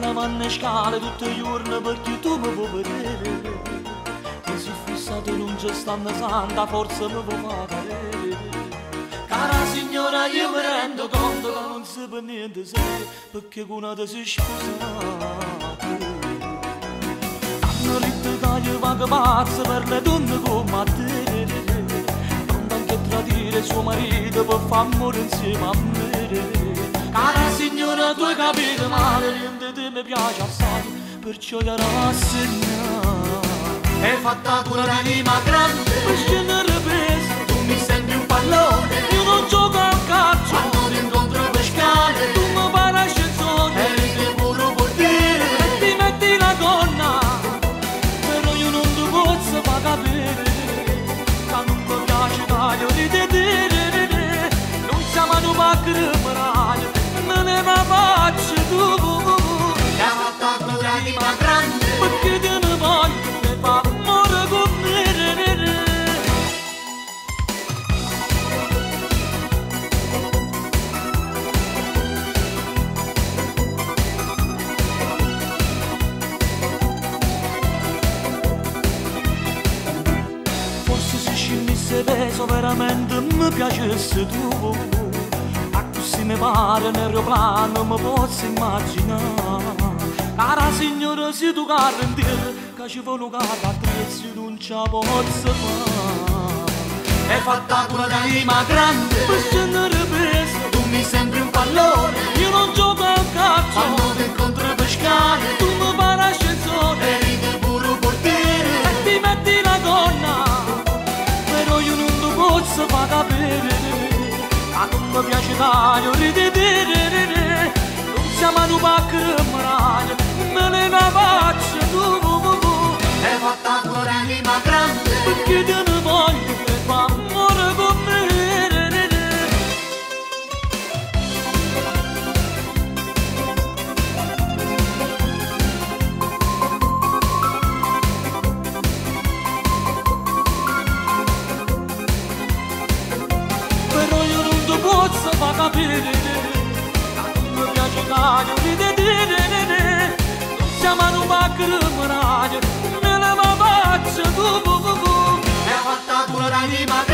la vanno scale tutti i giorni perché tu mi vuoi vedere. Mi sono fissato in un gestante santa, forse mi vuoi far cadere. Cara signora, io mi rendo conto che non si per niente serio, perché con una te si scusate. Hanno detto che io vado pazzo per le donne come te, pronto anche a tradire suo marito per far morire insieme a me. Cara signora, tu hai capito male, niente di me piace assai, perciò gli rassegna. Hai fatta pure un'anima grande, per scendere peso, tu mi sembri un pallone. Io non gioco a calcio, quando ti incontro per scale, tu mi pari ascensore, e ridi pure un portiere, e ti metti la gonna, però io non ti posso far capire, che non mi piace taglio di te, non siamo a pa' criminali, me ne va faccio tu. Hai fatta pure un'anima grande, perché te ne voglio. Se peso veramente mi piacesse tu, a così mi pare un aeroplano mi posso immaginare. Cara signora, se tu carri in terra, che ci vuole un carro attrezzo non ce la posso fare. Hai fatta pure un'anima grande, per scendere peso, tu mi sembri un pallone. Io non gioco a calcio, quando ti incontro per scale, tu mi pari ascensore, e ridi pure un portiere, e ti metti la gonna, però io non ti posso far capire, ma non mi piace taglio di te, non siamo a pa' criminali, me ne la faccio tu. Hai fatta pure un'anima grande, perché te ne voglio per far amore con me. Però io non ti posso far capire, non mi piace taglio di te, non siamo a pa' criminali, me ne va faccio tu. Hai fatta pure l'anima